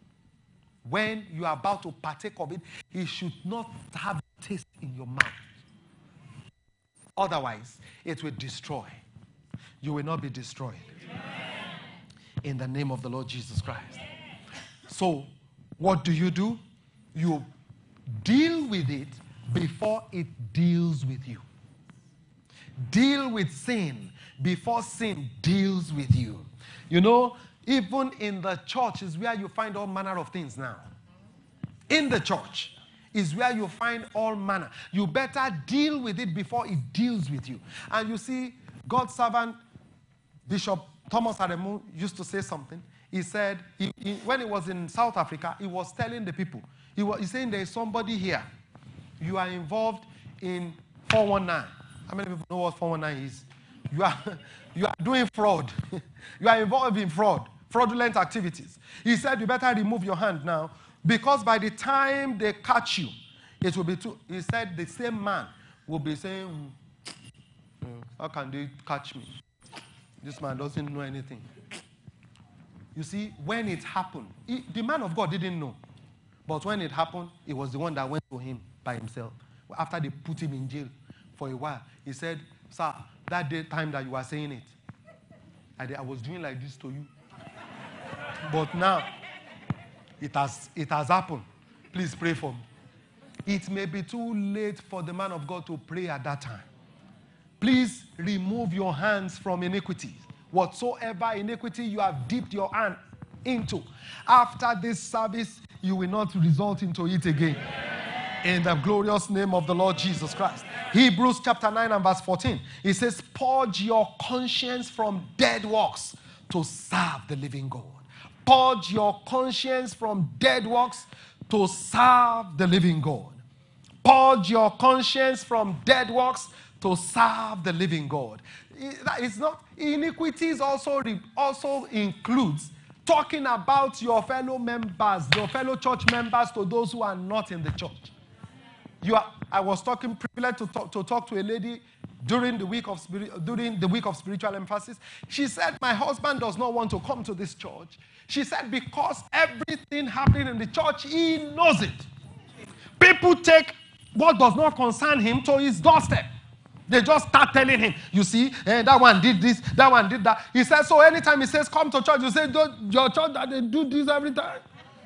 When you are about to partake of it, it should not have taste in your mouth. Otherwise, it will destroy. You will not be destroyed. Amen. In the name of the Lord Jesus Christ. Amen. So, what do you do? You deal with it before it deals with you. Deal with sin before sin deals with you. You know, even in the church is where you find all manner of things now. In the church is where you find all manner. You better deal with it before it deals with you. And you see, God's servant, Bishop Thomas Aremu, used to say something. He said, he, he, when he was in South Africa, he was telling the people, he was he's saying there is somebody here. You are involved in four one nine. How many people know what four one nine is? You are, you are doing fraud. You are involved in fraud, fraudulent activities. He said, you better remove your hand now, because by the time they catch you, it will be too. He said, the same man will be saying, how can they catch me? This man doesn't know anything. You see, when it happened, he, the man of God didn't know. But when it happened, it was the one that went to him by himself. After they put him in jail for a while, he said, sir, that day time that you were saying it, I, I was doing like this to you. But now, it has, it has happened. Please pray for me. It may be too late for the man of God to pray at that time. Please remove your hands from iniquity. Whatsoever iniquity you have dipped your hand into, after this service, you will not result into it again. In the glorious name of the Lord Jesus Christ. Hebrews chapter nine and verse fourteen. It says, purge your conscience from dead works to serve the living God. Purge your conscience from dead works to serve the living God. Purge your conscience from dead works to serve the living God. It's not, iniquities also, also includes talking about your fellow members, your fellow church members to those who are not in the church. You are, I was talking privileged to talk, to talk to a lady during the week of spirit, during the week of spiritual emphasis. She said, my husband does not want to come to this church. She said, because everything happening in the church, he knows it. People take what does not concern him to his doorstep. They just start telling him, you see, eh, that one did this, that one did that. He says, so anytime he says, come to church, you say, don't, your church, that they do this every time.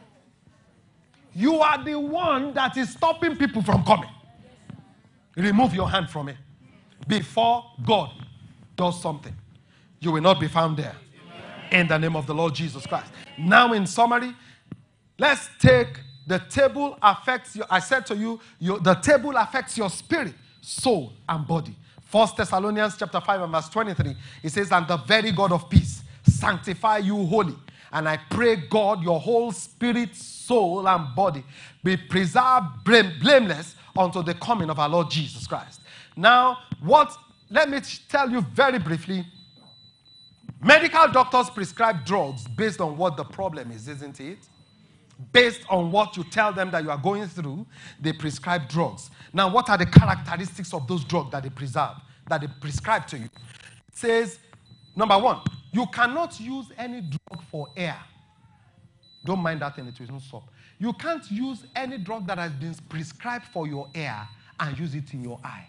You are the one that is stopping people from coming. Remove your hand from it. Before God does something, you will not be found there. In the name of the Lord Jesus Christ. Now, in summary, let's take the table affects you. I said to you, you, the table affects your spirit, soul, and body. First Thessalonians chapter five and verse twenty-three. It says, and the very God of peace sanctify you wholly. And I pray, God, your whole spirit, soul, and body be preserved blameless unto the coming of our Lord Jesus Christ. Now, what, let me tell you very briefly. Medical doctors prescribe drugs based on what the problem is, isn't it? Based on what you tell them that you are going through, they prescribe drugs. Now, what are the characteristics of those drugs that they preserve, that they prescribe to you? It says, number one, you cannot use any drug for air. Don't mind that thing, it will not stop. You can't use any drug that has been prescribed for your ear and use it in your eye.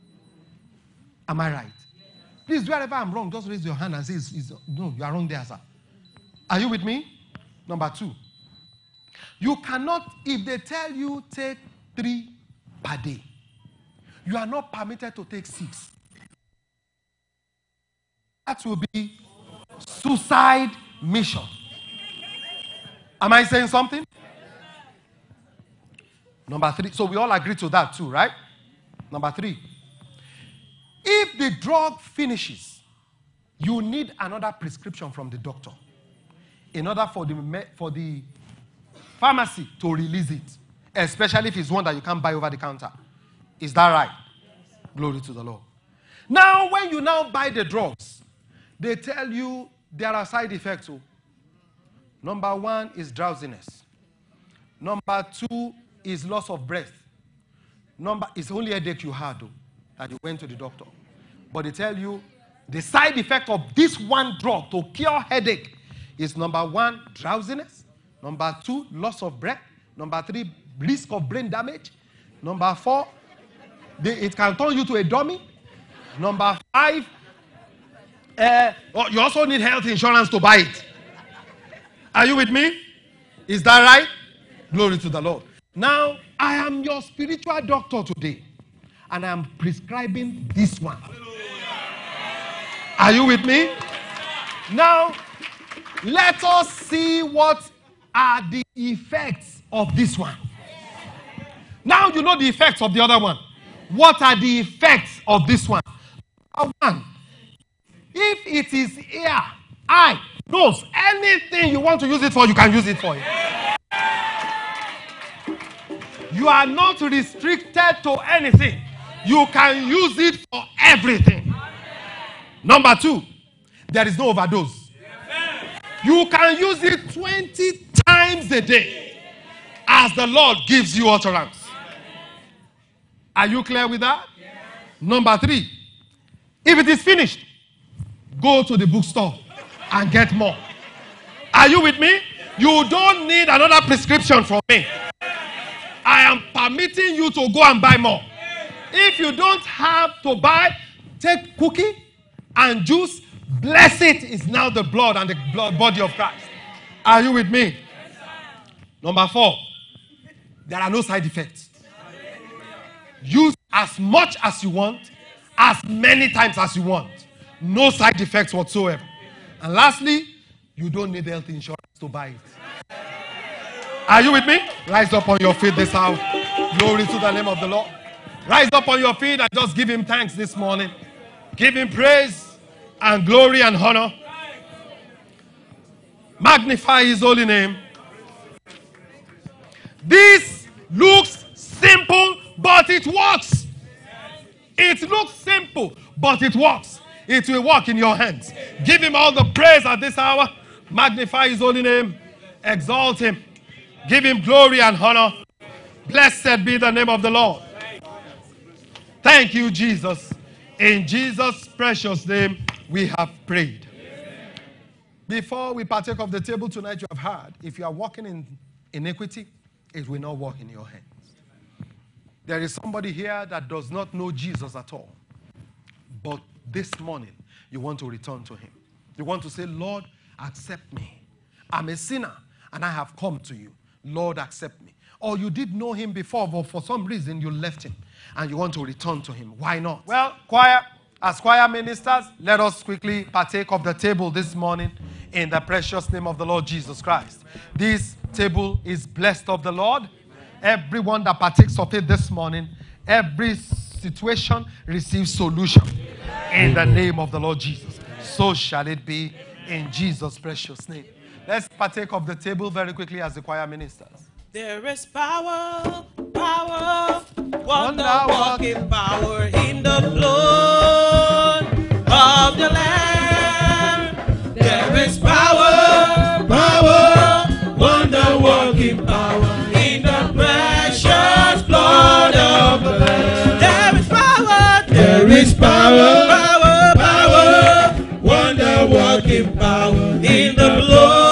Am I right? Please, wherever I'm wrong, just raise your hand and say, it's, it's, no, you are wrong there, sir. Are you with me? Number two, you cannot, if they tell you take three per day, you are not permitted to take six. That will be suicide mission. Am I saying something? Number three, so we all agree to that too, right? Number three, if the drug finishes, you need another prescription from the doctor in order for the, for the pharmacy to release it, especially if it's one that you can't buy over the counter. Is that right? Yes. Glory to the Lord. Now, when you now buy the drugs, they tell you there are side effects. Oh. Number one is drowsiness. Number two is loss of breath. Number, it's only a headache you had, though, that you went to the doctor. But they tell you the side effect of this one drug to cure headache is number one, drowsiness. Number two, loss of breath. Number three, risk of brain damage. Number four, they, it can turn you to a dummy. Number five, uh, oh, you also need health insurance to buy it. Are you with me? Is that right? Glory to the Lord. Now, I am your spiritual doctor today, and I am prescribing this one. Are you with me? Now, let us see what are the effects of this one. Now you know the effects of the other one. What are the effects of this one? Number one, if it is ear, eye, nose, anything you want to use it for, you can use it for it. You are not restricted to anything. You can use it for everything. Number two, there is no overdose. You can use it twenty times a day as the Lord gives you utterance. Are you clear with that? Number three, if it is finished, go to the bookstore and get more. Are you with me? You don't need another prescription from me. I am permitting you to go and buy more. If you don't have to buy, take cookie and juice. Bless it is now the blood and the blood body of Christ. Are you with me? Number four, there are no side effects. Use as much as you want, as many times as you want. No side effects whatsoever. And lastly, you don't need health insurance to buy it. Are you with me? Rise up on your feet this hour. Glory to the name of the Lord. Rise up on your feet and just give him thanks this morning. Give him praise and glory and honor. Magnify his holy name. This looks simple, but it works. It looks simple, but it works. It will work in your hands. Give him all the praise at this hour. Magnify his holy name. Exalt him. Give him glory and honor. Blessed be the name of the Lord. Thank you, Jesus. In Jesus' precious name, we have prayed. Before we partake of the table tonight, you have heard, if you are walking in iniquity, it will not work in your hands. There is somebody here that does not know Jesus at all. But this morning, you want to return to him. You want to say, Lord, accept me. I'm a sinner, and I have come to you. Lord, accept me. Or you did know him before, but for some reason you left him and you want to return to him. Why not? Well, choir, as choir ministers, let us quickly partake of the table this morning in the precious name of the Lord Jesus Christ. This table is blessed of the Lord. Everyone that partakes of it this morning, every situation receives solution in the name of the Lord Jesus. So shall it be in Jesus' precious name. Let's partake of the table very quickly as the choir ministers. There is power, power, wonder-working power in the blood of the Lamb. There is power, power, wonder-working power in the precious blood of the Lamb. There is power, there is power, power, power, wonder-working power in the blood.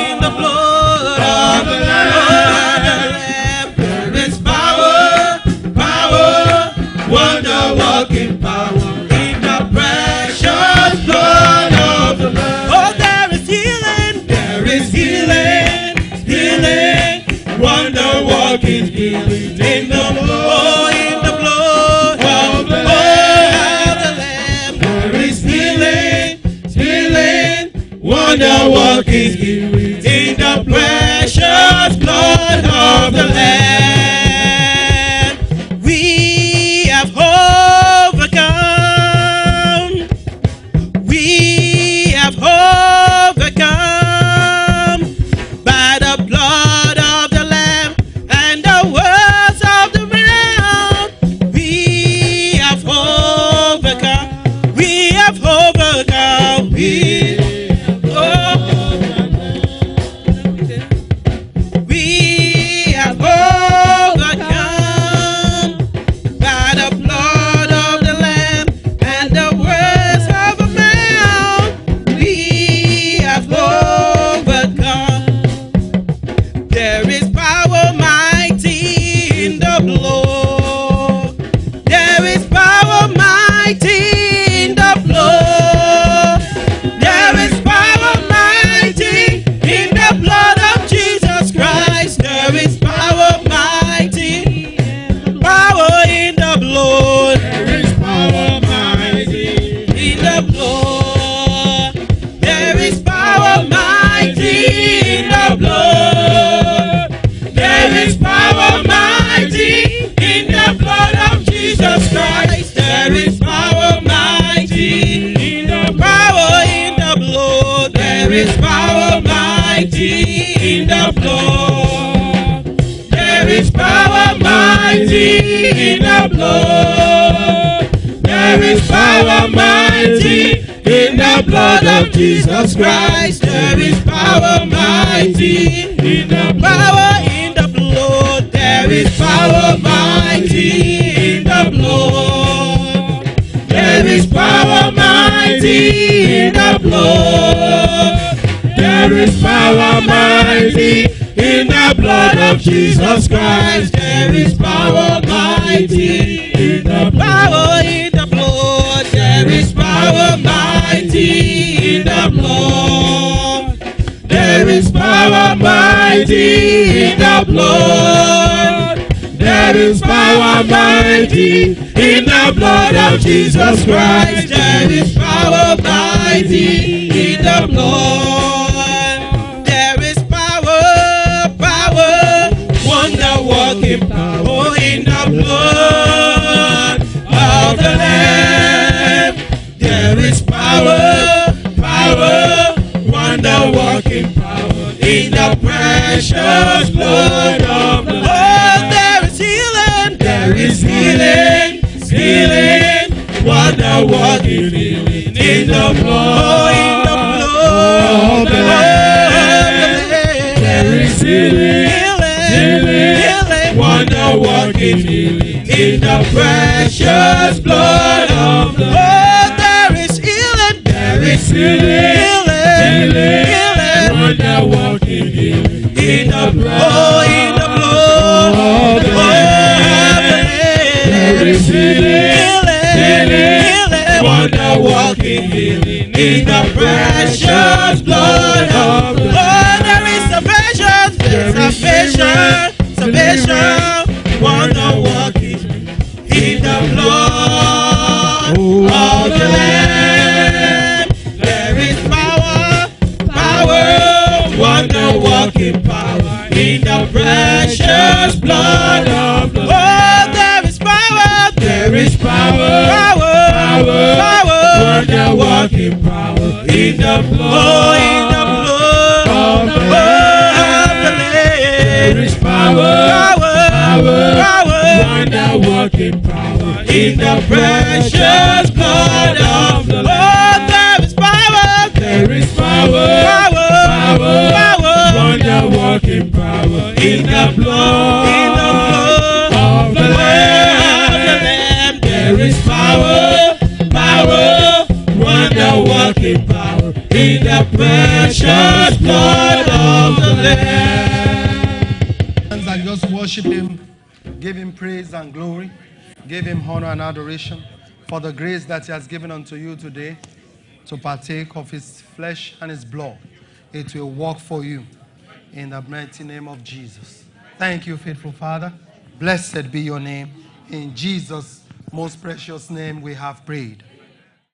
Walking power in the precious blood of the Lamb. Oh, there is healing, there is healing, healing, wonder walking healing in the blood, in the blood of the Lamb. There is healing, healing, wonder walking healing in the precious blood of the Lamb. In the blood, there is power mighty in the blood of Jesus Christ. There is power mighty in the power in the blood. There is power mighty in the blood. There is power mighty in the blood. There is power mighty in the blood of Jesus Christ. There is power mighty in the power in the blood. There is power mighty in the blood. There is power mighty in the blood. There is power mighty in the blood of Jesus Christ. There is power mighty in the blood. There is power, power. is power, power, wonder-working power in the precious blood of the Lamb. Oh, there is healing, there is healing, healing, wonder-working healing in the blood, in the blood of the Lamb. There is healing, healing, healing, wonder-working healing in the precious blood of the Lamb. Oh, there is healing, there is healing, healing, healing, wonder-working healing in the blood, oh, in the blood of the Lamb. There is healing, healing, healing, wonder-working healing in the precious blood of the Lamb. Oh, there is salvation, salvation, salvation, wonder-working in the blood of the Lamb. There is power, power, wonder-working power in the precious blood of the Lamb. oh, there is power, There is power, power, power, power, wonder-working power in the blood, oh, in the blood of the of Lamb. the Lamb. There is power, Power, power, wonder-working power in the precious blood of the Lamb. oh, there is power, There is power, power, power, power, wonder-working power in the blood, in the blood of the of the Lamb. Lamb. There is power, power, wonder-working power in the precious blood of the Lamb. And just worship him, give him praise and glory, give him honor and adoration for the grace that he has given unto you today to partake of his flesh and his blood. It will work for you in the mighty name of Jesus. Thank you, faithful Father. Blessed be your name. In Jesus' most precious name we have prayed.